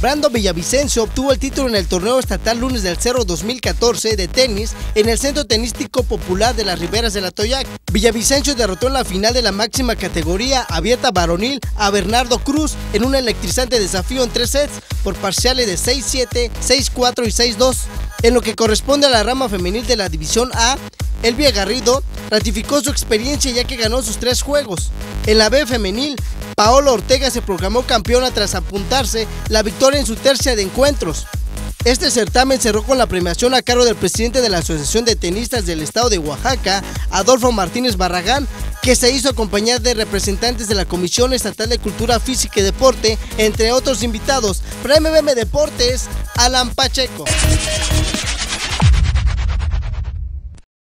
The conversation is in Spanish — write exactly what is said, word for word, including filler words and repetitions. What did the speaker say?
Brando Villavicencio obtuvo el título en el torneo estatal Lunes del Cerro dos mil catorce de tenis en el Centro Tenístico Popular de las Riberas del Atoyac. Villavicencio derrotó en la final de la máxima categoría abierta varonil a Bernardo Cruz en un electrizante desafío en tres sets por parciales de seis siete, seis cuatro y seis dos. En lo que corresponde a la rama femenil de la División A, Elvia Garrido ratificó su experiencia ya que ganó sus tres juegos. En la B femenil, Paola Ortega se proclamó campeona tras apuntarse la victoria en su tercia de encuentros. Este certamen cerró con la premiación a cargo del presidente de la Asociación de Tenistas del Estado de Oaxaca, Adolfo Martínez Barragán, que se hizo acompañar de representantes de la Comisión Estatal de Cultura Física y Deporte, entre otros invitados. Para M B M Deportes, Alan Pacheco.